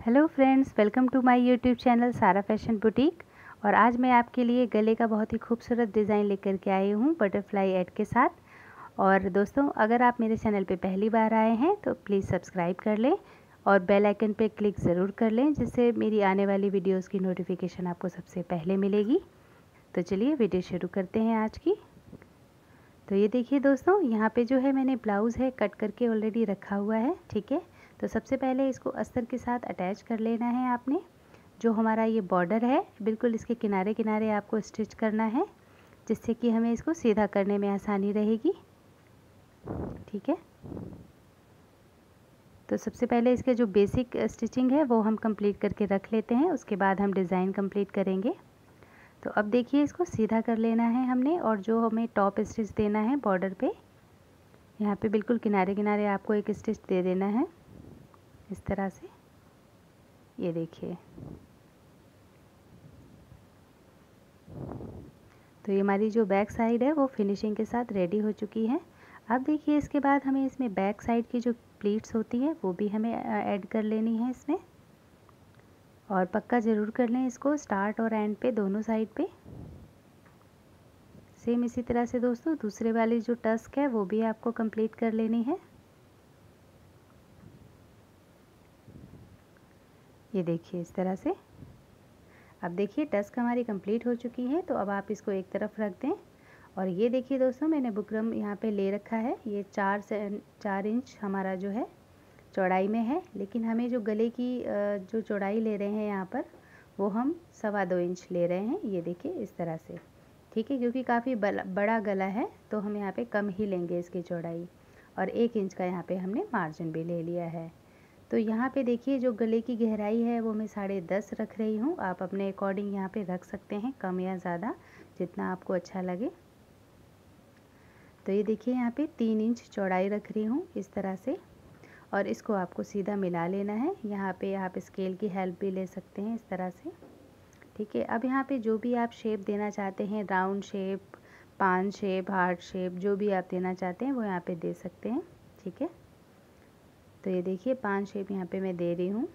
Hello friends, welcome to my YouTube channel Sara fashion boutique. और आज मैं आपके लिए गले का बहुत ही खूबसूरत डिज़ाइन लेकर के आई हूँ बटरफ्लाई एड के साथ। और दोस्तों, अगर आप मेरे चैनल पे पहली बार आए हैं तो प्लीज़ सब्सक्राइब कर लें और बेल आइकन पे क्लिक ज़रूर कर लें, जिससे मेरी आने वाली वीडियोज़ की नोटिफिकेशन आपको सबसे पहले मिलेगी। तो चलिए वीडियो शुरू करते हैं आज की। तो ये देखिए दोस्तों, यहाँ पे जो है मैंने ब्लाउज़ है कट करके ऑलरेडी रखा हुआ है। ठीक है, तो सबसे पहले इसको अस्तर के साथ अटैच कर लेना है आपने। जो हमारा ये बॉर्डर है बिल्कुल इसके किनारे किनारे आपको स्टिच करना है, जिससे कि हमें इसको सीधा करने में आसानी रहेगी। ठीक है, तो सबसे पहले इसके जो बेसिक स्टिचिंग है वो हम कंप्लीट करके रख लेते हैं, उसके बाद हम डिज़ाइन कंप्लीट करेंगे। तो अब देखिए, इसको सीधा कर लेना है हमने, और जो हमें टॉप स्टिच देना है बॉर्डर पे, यहाँ पे बिल्कुल किनारे किनारे आपको एक स्टिच दे देना है इस तरह से। ये देखिए, तो ये हमारी जो बैक साइड है वो फिनिशिंग के साथ रेडी हो चुकी है। अब देखिए, इसके बाद हमें इसमें बैक साइड की जो प्लीट्स होती हैं वो भी हमें ऐड कर लेनी है इसमें। और पक्का ज़रूर कर लें इसको स्टार्ट और एंड पे दोनों साइड पे। सेम इसी तरह से दोस्तों दूसरे वाली जो टस्क है वो भी आपको कंप्लीट कर लेनी है। ये देखिए इस तरह से। अब देखिए टस्क हमारी कंप्लीट हो चुकी है, तो अब आप इसको एक तरफ रख दें। और ये देखिए दोस्तों, मैंने बुकरम यहाँ पे ले रखा है। ये 4 इंच हमारा जो है चौड़ाई में है, लेकिन हमें जो गले की जो चौड़ाई ले रहे हैं यहाँ पर, वो हम 2.25 इंच ले रहे हैं। ये देखिए इस तरह से। ठीक है, क्योंकि काफ़ी बड़ा गला है तो हम यहाँ पे कम ही लेंगे इसकी चौड़ाई। और 1 इंच का यहाँ पे हमने मार्जिन भी ले लिया है। तो यहाँ पे देखिए, जो गले की गहराई है वो मैं 10.5 रख रही हूँ। आप अपने अकॉर्डिंग यहाँ पे रख सकते हैं, कम या ज़्यादा, जितना आपको अच्छा लगे। तो ये देखिए, यहाँ पे 3 इंच चौड़ाई रख रही हूँ इस तरह से। और इसको आपको सीधा मिला लेना है। यहाँ पे आप स्केल की हेल्प भी ले सकते हैं इस तरह से। ठीक है, अब यहाँ पे जो भी आप शेप देना चाहते हैं, round shape, paan shape, heart shape, जो भी आप देना चाहते हैं वो यहाँ पे दे सकते हैं। ठीक है, तो ये देखिए पान शेप यहाँ पे मैं दे रही हूँ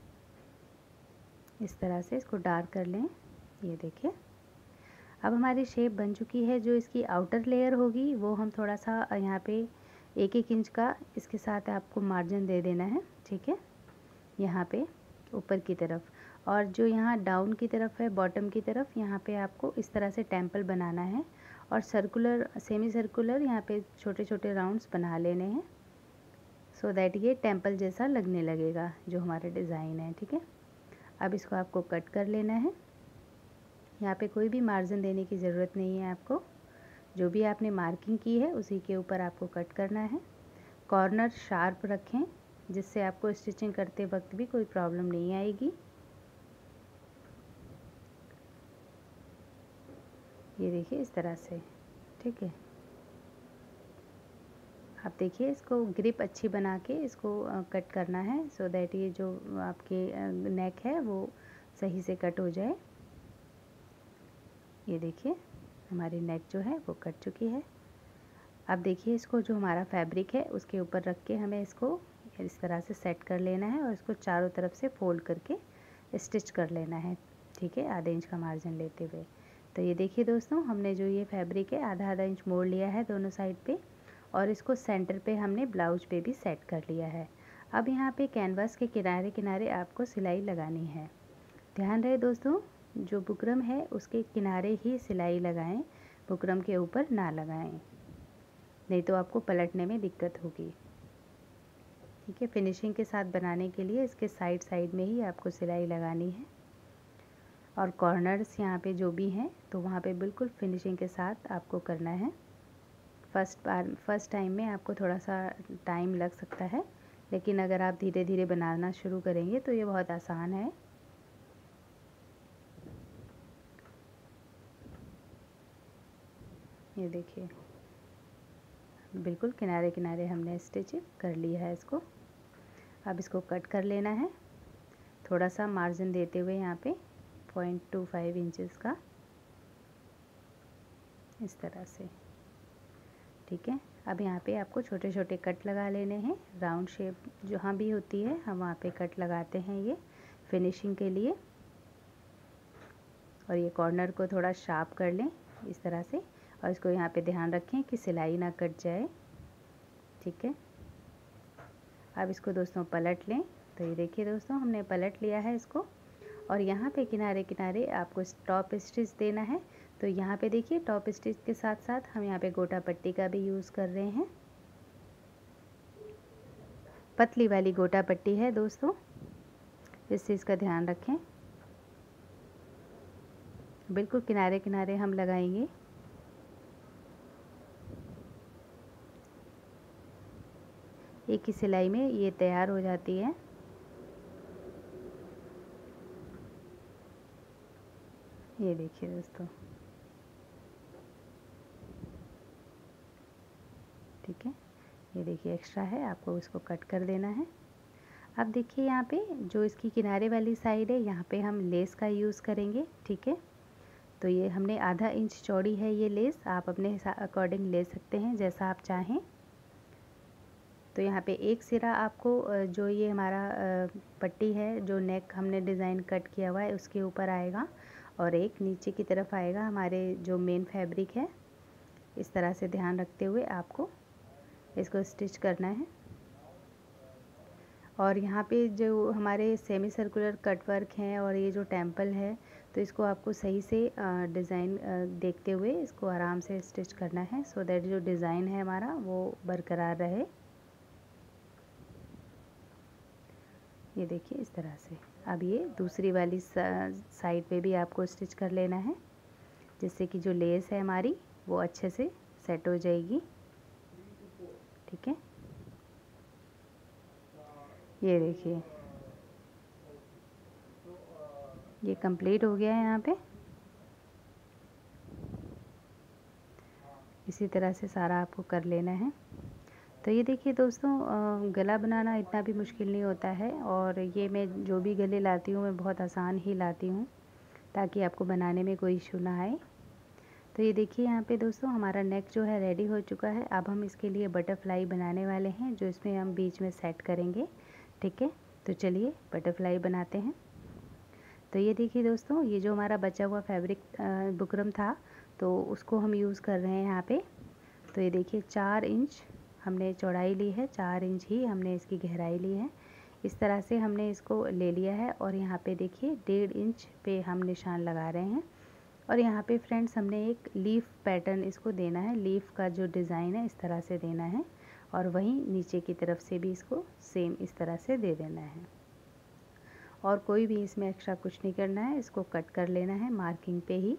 इस तरह से। इसको डार्क कर लें। ये देखिए, अब हमारी शेप बन चुकी है। जो इसकी आउटर लेयर होगी वो हम थोड़ा सा यहाँ पे 1-1 इंच का इसके साथ आपको मार्जिन दे देना है। ठीक है, यहाँ पे ऊपर की तरफ, और जो यहाँ डाउन की तरफ है, बॉटम की तरफ, यहाँ पे आपको इस तरह से टेम्पल बनाना है। और सर्कुलर, सेमी सर्कुलर यहाँ पे छोटे छोटे राउंड्स बना लेने हैं, सो दैट ये टेम्पल जैसा लगने लगेगा जो हमारा डिज़ाइन है। ठीक है, अब इसको आपको कट कर लेना है। यहाँ पे कोई भी मार्जिन देने की ज़रूरत नहीं है आपको। जो भी आपने मार्किंग की है उसी के ऊपर आपको कट करना है। कॉर्नर शार्प रखें, जिससे आपको स्टिचिंग करते वक्त भी कोई प्रॉब्लम नहीं आएगी। ये देखिए इस तरह से। ठीक है, आप देखिए इसको ग्रिप अच्छी बना के इसको कट करना है, सो दैट ये जो आपके नेक है वो सही से कट हो जाए। ये देखिए हमारी नेक जो है वो कट चुकी है। अब देखिए, इसको जो हमारा फैब्रिक है उसके ऊपर रख के हमें इसको इस तरह से सेट कर लेना है, और इसको चारों तरफ से फोल्ड करके स्टिच कर लेना है। ठीक है, आधे इंच का मार्जिन लेते हुए। तो ये देखिए दोस्तों, हमने जो ये फैब्रिक है आधा आधा इंच मोड़ लिया है दोनों साइड पे, और इसको सेंटर पे हमने ब्लाउज पे भी सेट कर लिया है। अब यहाँ पे कैनवास के किनारे किनारे आपको सिलाई लगानी है। ध्यान रहे दोस्तों, जो बुकरम है उसके किनारे ही सिलाई लगाएं, बुकरम के ऊपर ना लगाएं, नहीं तो आपको पलटने में दिक्कत होगी। ठीक है, फिनिशिंग के साथ बनाने के लिए इसके साइड साइड में ही आपको सिलाई लगानी है। और कॉर्नर्स यहाँ पे जो भी हैं तो वहाँ पे बिल्कुल फिनिशिंग के साथ आपको करना है। फर्स्ट टाइम में आपको थोड़ा सा टाइम लग सकता है, लेकिन अगर आप धीरे धीरे बनाना शुरू करेंगे तो ये बहुत आसान है। ये देखिए, बिल्कुल किनारे किनारे हमने स्टिच कर लिया है इसको। अब इसको कट कर लेना है, थोड़ा सा मार्जिन देते हुए यहाँ पे 0.25 इंचेस का, इस तरह से। ठीक है, अब यहाँ पे आपको छोटे छोटे कट लगा लेने हैं। राउंड शेप जहाँ भी होती है हम वहाँ पे कट लगाते हैं ये, फिनिशिंग के लिए। और ये कॉर्नर को थोड़ा शार्प कर लें इस तरह से, और इसको यहाँ पे ध्यान रखें कि सिलाई ना कट जाए। ठीक है, अब इसको दोस्तों पलट लें। तो ये देखिए दोस्तों, हमने पलट लिया है इसको, और यहाँ पे किनारे किनारे आपको टॉप स्टिच देना है। तो यहाँ पे देखिए टॉप स्टिच के साथ साथ हम यहाँ पे गोटा पट्टी का भी यूज़ कर रहे हैं। पतली वाली गोटा पट्टी है दोस्तों, इस चीज़ का ध्यान रखें। बिल्कुल किनारे किनारे हम लगाएंगे। एक ही सिलाई में ये तैयार हो जाती है। ये देखिए दोस्तों, ठीक है, ये देखिए एक्स्ट्रा है, आपको इसको कट कर देना है। अब देखिए यहाँ पे जो इसकी किनारे वाली साइड है, यहाँ पे हम लेस का यूज़ करेंगे। ठीक है, तो ये हमने आधा इंच चौड़ी है ये लेस, आप अपने अकॉर्डिंग ले सकते हैं जैसा आप चाहें। तो यहाँ पे एक सिरा आपको जो ये हमारा पट्टी है, जो नेक हमने डिज़ाइन कट किया हुआ है उसके ऊपर आएगा, और एक नीचे की तरफ आएगा हमारे जो मेन फैब्रिक है। इस तरह से ध्यान रखते हुए आपको इसको स्टिच करना है। और यहाँ पे जो हमारे सेमी सर्कुलर कट वर्क हैं और ये जो टेम्पल है, तो इसको आपको सही से डिज़ाइन देखते हुए इसको आराम से स्टिच करना है, सो दैट जो डिज़ाइन है हमारा वो बरकरार रहे। ये देखिए इस तरह से। अब ये दूसरी वाली साइड पे भी आपको स्टिच कर लेना है, जिससे कि जो लेस है हमारी वो अच्छे से सेट हो जाएगी। ठीक है, ये देखिए ये कंप्लीट हो गया है। यहाँ पे इसी तरह से सारा आपको कर लेना है। तो ये देखिए दोस्तों, गला बनाना इतना भी मुश्किल नहीं होता है, और ये मैं जो भी गले लाती हूँ मैं बहुत आसान ही लाती हूँ, ताकि आपको बनाने में कोई इशू ना आए। तो ये देखिए यहाँ पे दोस्तों हमारा नेक जो है रेडी हो चुका है। अब हम इसके लिए बटरफ्लाई बनाने वाले हैं, जो इसमें हम बीच में सेट करेंगे। ठीक है, तो चलिए बटरफ्लाई बनाते हैं। तो ये देखिए दोस्तों, ये जो हमारा बचा हुआ फैब्रिक बुकरम था, तो उसको हम यूज़ कर रहे हैं यहाँ पे। तो ये देखिए 4 इंच हमने चौड़ाई ली है, 4 इंच ही हमने इसकी गहराई ली है। इस तरह से हमने इसको ले लिया है, और यहाँ पे देखिए 1.5 इंच पे हम निशान लगा रहे हैं। और यहाँ पे फ्रेंड्स हमने एक लीफ पैटर्न इसको देना है, लीफ का जो डिज़ाइन है इस तरह से देना है, और वहीं नीचे की तरफ से भी इसको सेम इस तरह से दे देना है। और कोई भी इसमें एक्स्ट्रा कुछ नहीं करना है, इसको कट कर लेना है मार्किंग पे ही।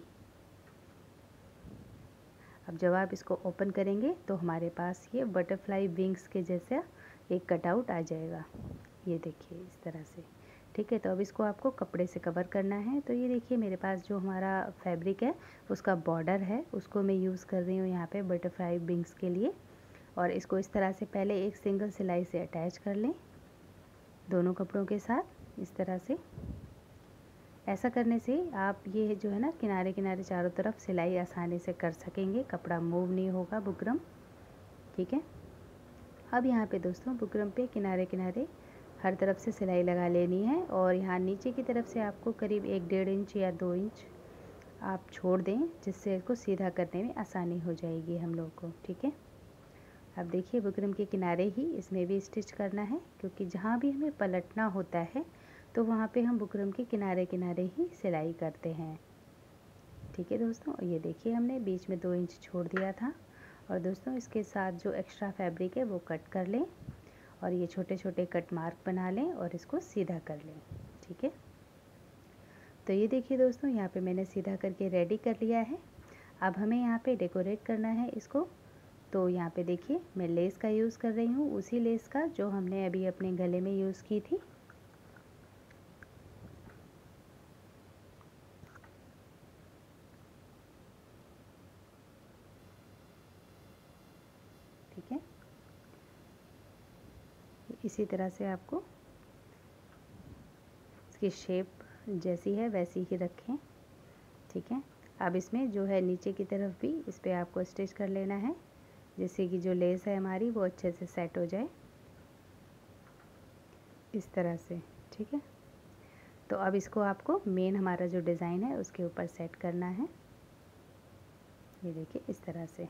अब जब आप इसको ओपन करेंगे तो हमारे पास ये बटरफ्लाई विंग्स के जैसा एक कटआउट आ जाएगा। ये देखिए इस तरह से। ठीक है, तो अब इसको आपको कपड़े से कवर करना है। तो ये देखिए मेरे पास जो हमारा फैब्रिक है उसका बॉर्डर है, उसको मैं यूज़ कर रही हूँ यहाँ पे बटरफ्लाई विंग्स के लिए। और इसको इस तरह से पहले एक सिंगल सिलाई से अटैच कर लें दोनों कपड़ों के साथ इस तरह से। ऐसा करने से आप ये जो है ना किनारे किनारे चारों तरफ सिलाई आसानी से कर सकेंगे, कपड़ा मूव नहीं होगा बुकरम। ठीक है, अब यहाँ पे दोस्तों बुकरम पे किनारे किनारे हर तरफ से सिलाई लगा लेनी है, और यहाँ नीचे की तरफ से आपको करीब 1-1.5 इंच या 2 इंच आप छोड़ दें, जिससे इसको सीधा करने में आसानी हो जाएगी हम लोग को। ठीक है, अब देखिए बुकरम के किनारे ही इसमें भी स्टिच करना है, क्योंकि जहाँ भी हमें पलटना होता है तो वहाँ पे हम बुकरम के किनारे किनारे ही सिलाई करते हैं। ठीक है दोस्तों, ये देखिए हमने बीच में 2 इंच छोड़ दिया था। और दोस्तों इसके साथ जो एक्स्ट्रा फैब्रिक है वो कट कर लें, और ये छोटे छोटे कट मार्क बना लें और इसको सीधा कर लें। ठीक है, तो ये देखिए दोस्तों यहाँ पे मैंने सीधा करके रेडी कर लिया है। अब हमें यहाँ पे डेकोरेट करना है इसको। तो यहाँ पे देखिए मैं लेस का यूज़ कर रही हूँ, उसी लेस का जो हमने अभी अपने गले में यूज़ की थी। ठीक है, इसी तरह से आपको इसकी शेप जैसी है वैसी ही रखें। ठीक है, अब इसमें जो है नीचे की तरफ भी इस पर आपको स्टिच कर लेना है, जिससे कि जो लेस है हमारी वो अच्छे से सेट हो जाए इस तरह से। ठीक है, तो अब इसको आपको मेन हमारा जो डिज़ाइन है उसके ऊपर सेट करना है। ये देखिए इस तरह से,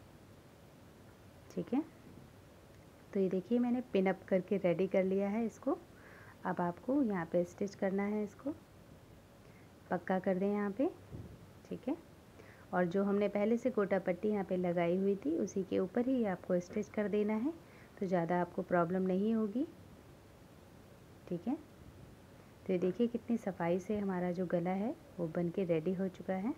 ठीक है। तो ये देखिए मैंने पिन अप करके रेडी कर लिया है इसको। अब आपको यहाँ पे स्टिच करना है, इसको पक्का कर दें यहाँ पे, ठीक है। और जो हमने पहले से गोटा पट्टी यहाँ पे लगाई हुई थी उसी के ऊपर ही आपको स्टिच कर देना है, तो ज़्यादा आपको प्रॉब्लम नहीं होगी, ठीक है। तो ये देखिए कितनी सफाई से हमारा जो गला है वो बन के रेडी हो चुका है।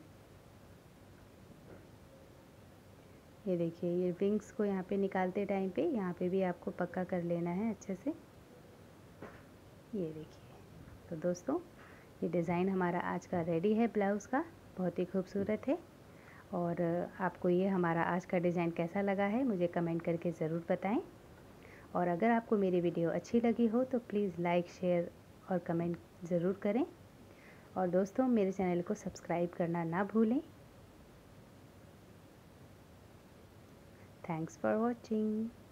ये देखिए ये विंग्स को यहाँ पे निकालते टाइम पे यहाँ पे भी आपको पक्का कर लेना है अच्छे से। ये देखिए, तो दोस्तों ये डिज़ाइन हमारा आज का रेडी है ब्लाउज़ का, बहुत ही खूबसूरत है। और आपको ये हमारा आज का डिज़ाइन कैसा लगा है मुझे कमेंट करके ज़रूर बताएं। और अगर आपको मेरी वीडियो अच्छी लगी हो तो प्लीज़ लाइक, शेयर और कमेंट ज़रूर करें। और दोस्तों मेरे चैनल को सब्सक्राइब करना ना भूलें। Thanks for watching.